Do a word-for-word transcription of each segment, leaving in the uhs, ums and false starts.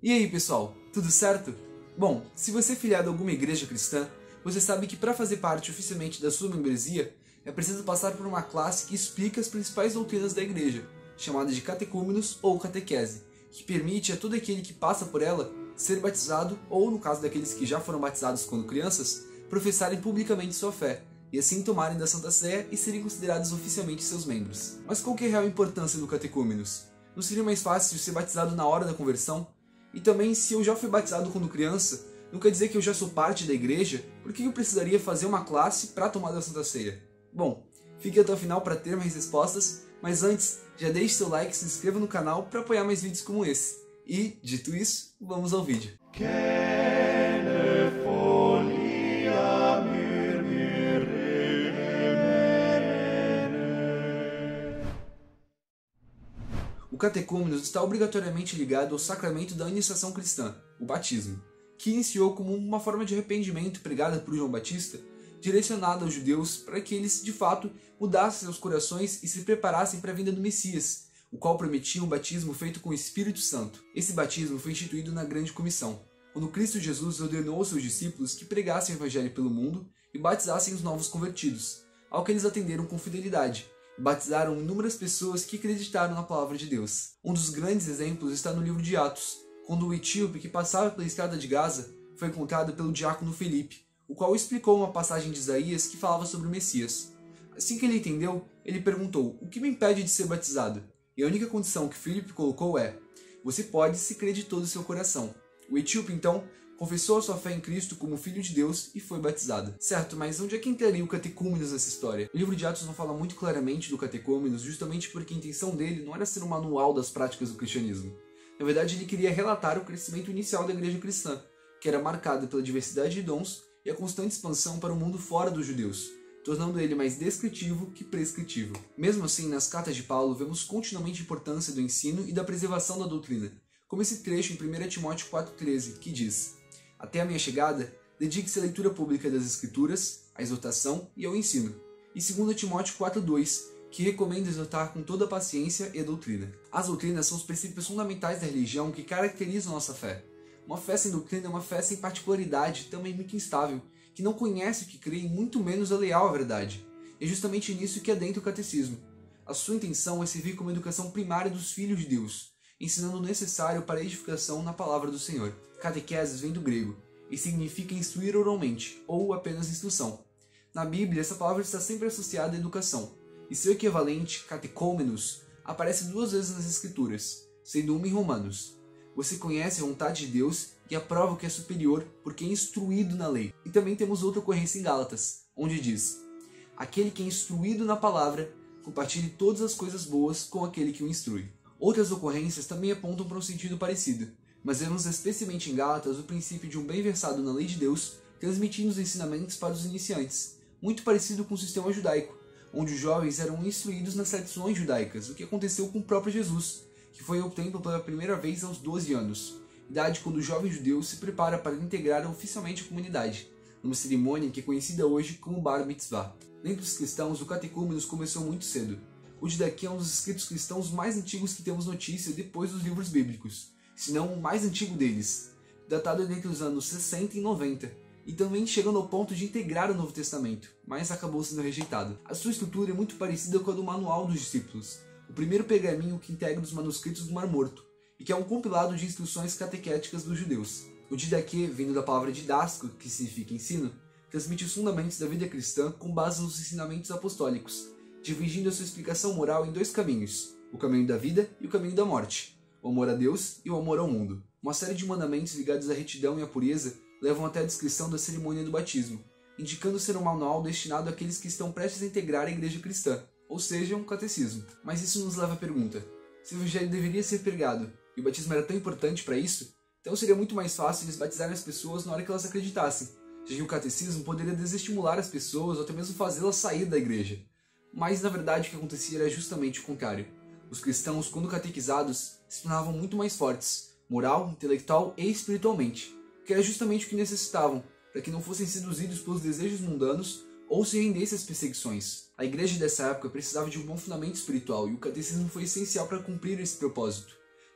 E aí pessoal, tudo certo? Bom, se você é filiado a alguma igreja cristã, você sabe que para fazer parte oficialmente da sua membresia, é preciso passar por uma classe que explica as principais doutrinas da igreja, chamada de catecúmenos ou catequese, que permite a todo aquele que passa por ela ser batizado ou, no caso daqueles que já foram batizados quando crianças, professarem publicamente sua fé, e assim tomarem da Santa Sé e serem considerados oficialmente seus membros. Mas qual que é a real importância do catecúmenos? Não seria mais fácil ser batizado na hora da conversão? E também, se eu já fui batizado quando criança, não quer dizer que eu já sou parte da igreja, por que eu precisaria fazer uma classe para tomar da Santa Ceia? Bom, fique até o final para ter mais respostas, mas antes, já deixe seu like e se inscreva no canal para apoiar mais vídeos como esse. E, dito isso, vamos ao vídeo. O catecúmenos está obrigatoriamente ligado ao sacramento da iniciação cristã, o batismo, que iniciou como uma forma de arrependimento pregada por João Batista, direcionada aos judeus para que eles, de fato, mudassem seus corações e se preparassem para a vinda do Messias, o qual prometia um batismo feito com o Espírito Santo. Esse batismo foi instituído na Grande Comissão, quando Cristo Jesus ordenou aos seus discípulos que pregassem o Evangelho pelo mundo e batizassem os novos convertidos, ao que eles atenderam com fidelidade, e batizaram inúmeras pessoas que acreditaram na palavra de Deus. Um dos grandes exemplos está no livro de Atos, quando o etíope que passava pela estrada de Gaza foi encontrado pelo diácono Felipe, o qual explicou uma passagem de Isaías que falava sobre o Messias. Assim que ele entendeu, ele perguntou: "O que me impede de ser batizado?" E a única condição que Felipe colocou é: "Você pode se crer de todo o seu coração." O etíope, então, confessou a sua fé em Cristo como Filho de Deus e foi batizado. Certo, mas onde é que entraria o catecúmenos nessa história? O livro de Atos não fala muito claramente do catecúmenos, justamente porque a intenção dele não era ser um manual das práticas do cristianismo. Na verdade, ele queria relatar o crescimento inicial da igreja cristã, que era marcada pela diversidade de dons e a constante expansão para o mundo fora dos judeus, tornando ele mais descritivo que prescritivo. Mesmo assim, nas cartas de Paulo, vemos continuamente a importância do ensino e da preservação da doutrina, como esse trecho em primeira Timóteo quatro treze, que diz: "Até a minha chegada, dedique-se à leitura pública das Escrituras, à exortação e ao ensino." E segunda Timóteo quatro dois, que recomenda exortar com toda a paciência e a doutrina. As doutrinas são os princípios fundamentais da religião que caracterizam a nossa fé. Uma fé sem doutrina é uma fé sem particularidade, também muito instável, que não conhece o que crê e muito menos é leal à verdade. E é justamente nisso que adentra o catecismo. A sua intenção é servir como educação primária dos filhos de Deus, ensinando o necessário para a edificação na palavra do Senhor. Catequeses vem do grego, e significa instruir oralmente, ou apenas instrução. Na Bíblia, essa palavra está sempre associada à educação, e seu equivalente, catecúmenos, aparece duas vezes nas Escrituras, sendo uma em Romanos. Você conhece a vontade de Deus e aprova o que é superior porque é instruído na lei. E também temos outra ocorrência em Gálatas, onde diz: "Aquele que é instruído na palavra, compartilhe todas as coisas boas com aquele que o instrui." Outras ocorrências também apontam para um sentido parecido, mas vemos especialmente em Gálatas o princípio de um bem versado na lei de Deus transmitindo os ensinamentos para os iniciantes, muito parecido com o sistema judaico, onde os jovens eram instruídos nas tradições judaicas, o que aconteceu com o próprio Jesus, que foi ao templo pela primeira vez aos doze anos, idade quando o jovem judeu se prepara para integrar oficialmente a comunidade, numa cerimônia que é conhecida hoje como Bar Mitzvah. Dentre os cristãos, o catecúmenos começou muito cedo. O Didaquê é um dos escritos cristãos mais antigos que temos notícia depois dos livros bíblicos, se não o mais antigo deles, datado entre os anos sessenta e noventa, e também chegando ao ponto de integrar o Novo Testamento, mas acabou sendo rejeitado. A sua estrutura é muito parecida com a do Manual dos Discípulos, o primeiro pergaminho que integra os manuscritos do Mar Morto, e que é um compilado de instruções catequéticas dos judeus. O Didaquê, vindo da palavra didástico, que significa ensino, transmite os fundamentos da vida cristã com base nos ensinamentos apostólicos, dividindo a sua explicação moral em dois caminhos, o caminho da vida e o caminho da morte, o amor a Deus e o amor ao mundo. Uma série de mandamentos ligados à retidão e à pureza levam até a descrição da cerimônia do batismo, indicando ser um manual destinado àqueles que estão prestes a integrar a igreja cristã, ou seja, um catecismo. Mas isso nos leva à pergunta: se o evangelho deveria ser pregado e o batismo era tão importante para isso, então seria muito mais fácil eles batizarem as pessoas na hora que elas acreditassem, já que o catecismo poderia desestimular as pessoas ou até mesmo fazê-las sair da igreja. Mas na verdade o que acontecia era justamente o contrário. Os cristãos, quando catequizados, se tornavam muito mais fortes, moral, intelectual e espiritualmente, que era justamente o que necessitavam, para que não fossem seduzidos pelos desejos mundanos ou se rendessem às perseguições. A igreja dessa época precisava de um bom fundamento espiritual e o catecismo foi essencial para cumprir esse propósito.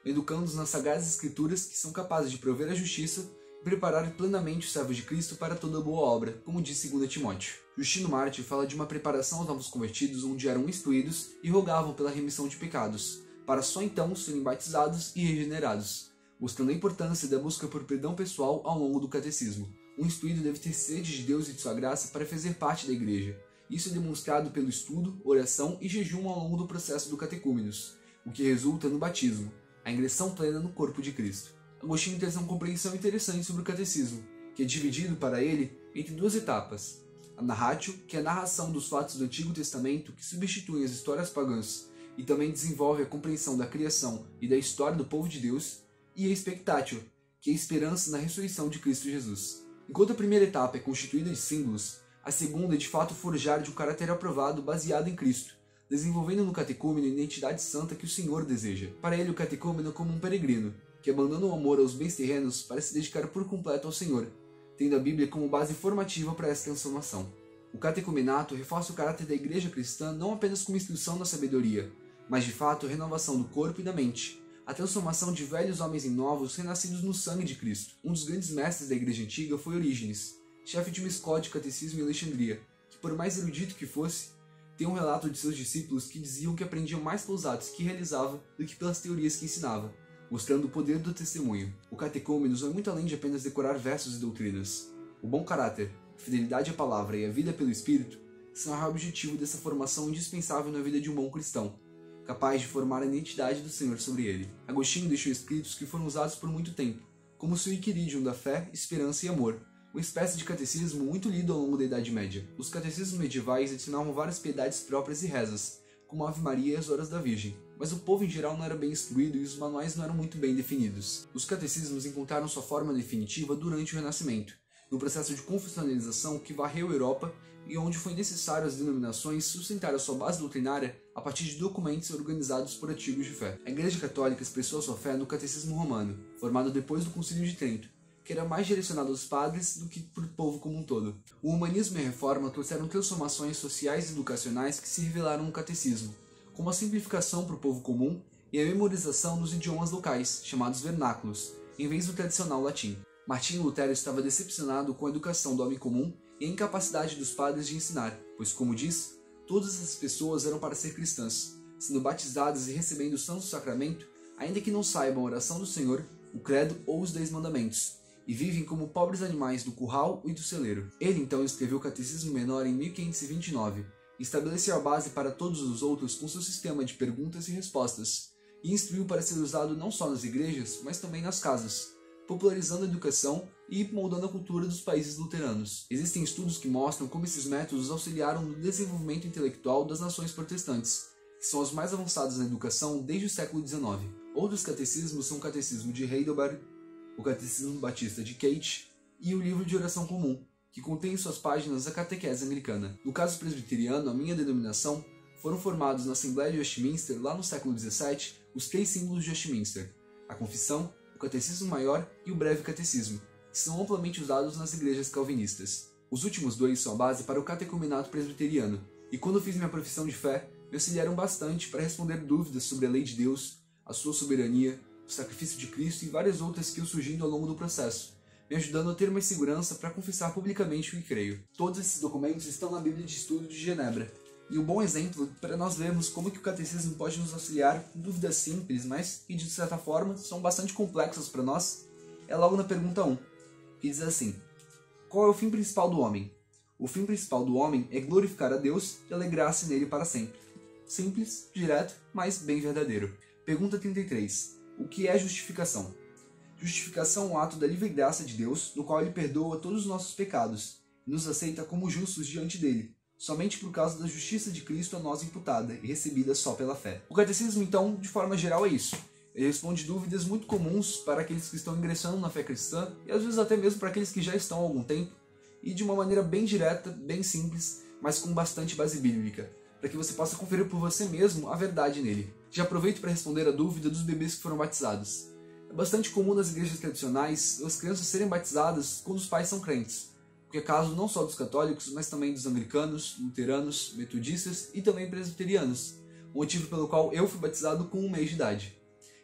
educando-os nas sagradas escrituras que são capazes de prover a justiça e preparar plenamente os servos de Cristo para toda boa obra, como diz segundo Timóteo. Justino Mártir fala de uma preparação aos novos convertidos onde eram instruídos e rogavam pela remissão de pecados, para só então serem batizados e regenerados, mostrando a importância da busca por perdão pessoal ao longo do catecismo. O instruído deve ter sede de Deus e de sua graça para fazer parte da igreja. Isso é demonstrado pelo estudo, oração e jejum ao longo do processo do catecúmenos, o que resulta no batismo, a ingressão plena no corpo de Cristo. Agostinho traz uma compreensão interessante sobre o catecismo, que é dividido para ele entre duas etapas. A narratio, que é a narração dos fatos do Antigo Testamento que substituem as histórias pagãs e também desenvolve a compreensão da criação e da história do povo de Deus, e a expectatio, que é a esperança na ressurreição de Cristo Jesus. Enquanto a primeira etapa é constituída de símbolos, a segunda é de fato forjar de um caráter aprovado baseado em Cristo, desenvolvendo no catecúmeno a identidade santa que o Senhor deseja. Para ele, o catecúmeno é como um peregrino, que abandona o amor aos bens terrenos para se dedicar por completo ao Senhor, tendo a Bíblia como base formativa para essa transformação. O catecumenato reforça o caráter da igreja cristã não apenas como instrução da sabedoria, mas de fato a renovação do corpo e da mente, a transformação de velhos homens em novos renascidos no sangue de Cristo. Um dos grandes mestres da igreja antiga foi Orígenes, chefe de uma escola de catecismo em Alexandria, que por mais erudito que fosse, tem um relato de seus discípulos que diziam que aprendiam mais pelos atos que realizava do que pelas teorias que ensinava, mostrando o poder do testemunho. O catecúmenos vai muito além de apenas decorar versos e doutrinas. O bom caráter, a fidelidade à palavra e a vida pelo Espírito são o objetivo dessa formação indispensável na vida de um bom cristão, capaz de formar a identidade do Senhor sobre ele. Agostinho deixou escritos que foram usados por muito tempo, como o seu Inquiridium da fé, esperança e amor, uma espécie de catecismo muito lido ao longo da Idade Média. Os catecismos medievais ensinavam várias piedades próprias e rezas, como a Ave Maria e as Horas da Virgem, mas o povo em geral não era bem instruído e os manuais não eram muito bem definidos. Os catecismos encontraram sua forma definitiva durante o Renascimento, no processo de confessionalização que varreu a Europa e onde foi necessário as denominações sustentar a sua base doutrinária a partir de documentos organizados por artigos de fé. A Igreja Católica expressou sua fé no Catecismo Romano, formado depois do Concílio de Trento, que era mais direcionado aos padres do que para o povo como um todo. O humanismo e a reforma trouxeram transformações sociais e educacionais que se revelaram no catecismo, como a simplificação para o povo comum e a memorização dos idiomas locais, chamados vernáculos, em vez do tradicional latim. Martinho Lutero estava decepcionado com a educação do homem comum e a incapacidade dos padres de ensinar, pois, como diz, todas essas pessoas eram para ser cristãs, sendo batizadas e recebendo o Santo Sacramento, ainda que não saibam a oração do Senhor, o credo ou os Dez Mandamentos, e vivem como pobres animais do curral e do celeiro. Ele então escreveu o Catecismo Menor em mil quinhentos e vinte e nove, e estabeleceu a base para todos os outros com seu sistema de perguntas e respostas, e instruiu para ser usado não só nas igrejas, mas também nas casas, popularizando a educação e moldando a cultura dos países luteranos. Existem estudos que mostram como esses métodos auxiliaram no desenvolvimento intelectual das nações protestantes, que são as mais avançadas na educação desde o século dezenove. Outros catecismos são o Catecismo de Heidelberg, o Catecismo Batista de Keith e o Livro de Oração Comum, que contém em suas páginas a catequese anglicana. No caso presbiteriano, a minha denominação, foram formados na Assembleia de Westminster, lá no século dezessete, os três símbolos de Westminster: a Confissão, o Catecismo Maior e o Breve Catecismo, que são amplamente usados nas igrejas calvinistas. Os últimos dois são a base para o catecumenato presbiteriano, e quando fiz minha profissão de fé, me auxiliaram bastante para responder dúvidas sobre a lei de Deus, a sua soberania, o sacrifício de Cristo e várias outras que iam surgindo ao longo do processo, me ajudando a ter mais segurança para confessar publicamente o que creio. Todos esses documentos estão na Bíblia de Estudo de Genebra, e um bom exemplo para nós vermos como que o catecismo pode nos auxiliar com dúvidas simples, mas que de certa forma são bastante complexas para nós, é logo na pergunta um, que diz assim: qual é o fim principal do homem? O fim principal do homem é glorificar a Deus e alegrar-se nele para sempre. Simples, direto, mas bem verdadeiro. Pergunta trinta e três. O que é justificação? Justificação é um ato da livre graça de Deus, no qual Ele perdoa todos os nossos pecados e nos aceita como justos diante dele, somente por causa da justiça de Cristo a nós imputada e recebida só pela fé. O catecismo, então, de forma geral é isso. Ele responde dúvidas muito comuns para aqueles que estão ingressando na fé cristã e às vezes até mesmo para aqueles que já estão há algum tempo, e de uma maneira bem direta, bem simples, mas com bastante base bíblica, para que você possa conferir por você mesmo a verdade nele. Já aproveito para responder a dúvida dos bebês que foram batizados. É bastante comum nas igrejas tradicionais as crianças serem batizadas quando os pais são crentes, o que é caso não só dos católicos, mas também dos anglicanos, luteranos, metodistas e também presbiterianos, motivo pelo qual eu fui batizado com um mês de idade.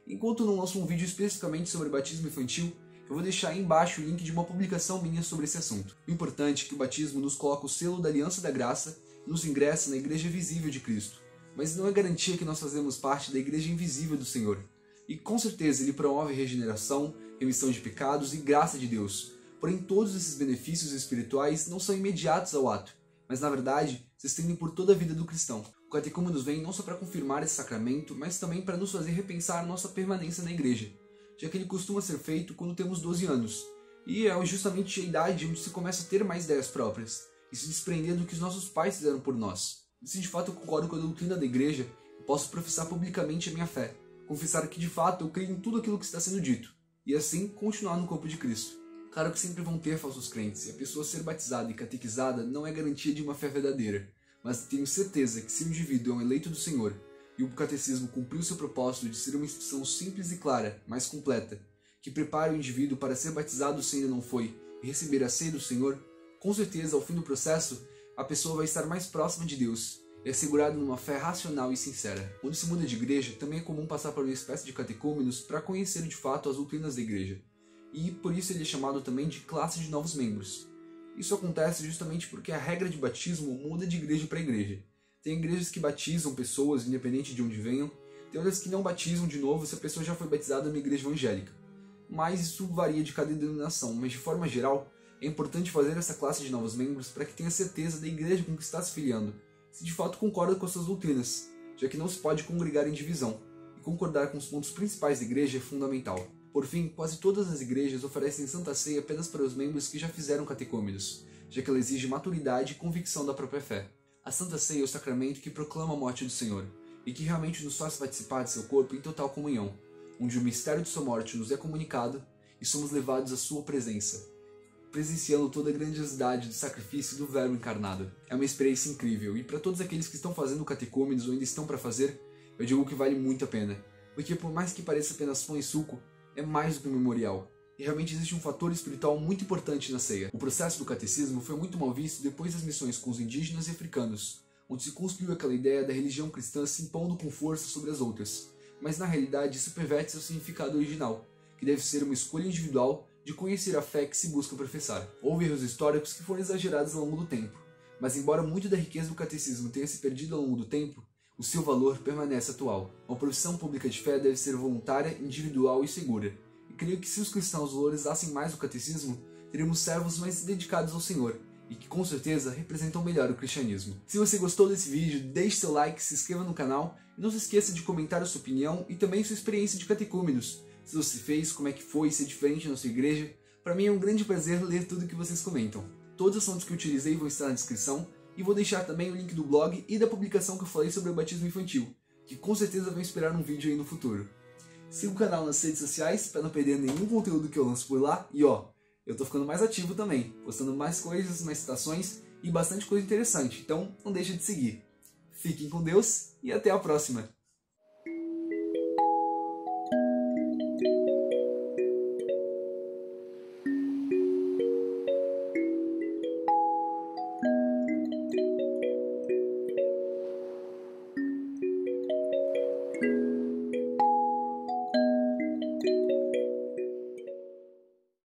Enquanto não lanço um vídeo especificamente sobre batismo infantil, eu vou deixar aí embaixo o link de uma publicação minha sobre esse assunto. O importante é que o batismo nos coloca o selo da Aliança da Graça e nos ingressa na Igreja Visível de Cristo. Mas não é garantia que nós fazemos parte da Igreja Invisível do Senhor. E com certeza ele promove regeneração, remissão de pecados e graça de Deus. Porém, todos esses benefícios espirituais não são imediatos ao ato, mas na verdade se estendem por toda a vida do cristão. O catecúmenos vem não só para confirmar esse sacramento, mas também para nos fazer repensar nossa permanência na igreja, já que ele costuma ser feito quando temos doze anos, e é justamente a idade onde se começa a ter mais ideias próprias, e se desprender do que os nossos pais fizeram por nós. E se de fato eu concordo com a doutrina da igreja, eu posso professar publicamente a minha fé, confessar que de fato eu creio em tudo aquilo que está sendo dito, e assim continuar no corpo de Cristo. Claro que sempre vão ter falsos crentes, e a pessoa ser batizada e catequizada não é garantia de uma fé verdadeira, mas tenho certeza que se o indivíduo é um eleito do Senhor, e o catecismo cumpriu seu propósito de ser uma instrução simples e clara, mas completa, que prepare o indivíduo para ser batizado se ainda não foi, e receber a ceia do Senhor, com certeza, ao fim do processo, a pessoa vai estar mais próxima de Deus, e assegurada numa fé racional e sincera. Quando se muda de igreja, também é comum passar por uma espécie de catecúmenos para conhecer de fato as doutrinas da igreja, e por isso ele é chamado também de classe de novos membros. Isso acontece justamente porque a regra de batismo muda de igreja para igreja. Tem igrejas que batizam pessoas independente de onde venham, tem outras que não batizam de novo se a pessoa já foi batizada numa igreja evangélica. Mas isso varia de cada denominação, mas de forma geral, é importante fazer essa classe de novos membros para que tenha certeza da igreja com que está se filiando, se de fato concorda com as suas doutrinas, já que não se pode congregar em divisão, e concordar com os pontos principais da igreja é fundamental. Por fim, quase todas as igrejas oferecem Santa Ceia apenas para os membros que já fizeram catecúmenos, já que ela exige maturidade e convicção da própria fé. A Santa Ceia é o sacramento que proclama a morte do Senhor, e que realmente nos faz participar de seu corpo em total comunhão, onde o mistério de sua morte nos é comunicado e somos levados à sua presença, presenciando toda a grandiosidade do sacrifício do Verbo encarnado. É uma experiência incrível, e para todos aqueles que estão fazendo catecúmenos ou ainda estão para fazer, eu digo que vale muito a pena, porque por mais que pareça apenas pão e suco, é mais do que um memorial. E realmente existe um fator espiritual muito importante na ceia. O processo do catecismo foi muito mal visto depois das missões com os indígenas e africanos, onde se construiu aquela ideia da religião cristã se impondo com força sobre as outras. Mas na realidade isso perverte seu significado original, que deve ser uma escolha individual de conhecer a fé que se busca professar. Houve erros históricos que foram exagerados ao longo do tempo, mas embora muito da riqueza do catecismo tenha se perdido ao longo do tempo, o seu valor permanece atual. Uma profissão pública de fé deve ser voluntária, individual e segura. E creio que se os cristãos valorizassem mais o catecismo, teríamos servos mais dedicados ao Senhor, e que com certeza representam melhor o cristianismo. Se você gostou desse vídeo, deixe seu like, se inscreva no canal, e não se esqueça de comentar a sua opinião e também sua experiência de catecúmenos. Se você fez, como é que foi, se é diferente na sua igreja. Para mim é um grande prazer ler tudo o que vocês comentam. Todos os assuntos que eu utilizei vão estar na descrição, e vou deixar também o link do blog e da publicação que eu falei sobre o batismo infantil, que com certeza vai inspirar um vídeo aí no futuro. Siga o canal nas redes sociais para não perder nenhum conteúdo que eu lanço por lá, e ó, eu tô ficando mais ativo também, postando mais coisas, mais citações e bastante coisa interessante, então não deixa de seguir. Fiquem com Deus e até a próxima!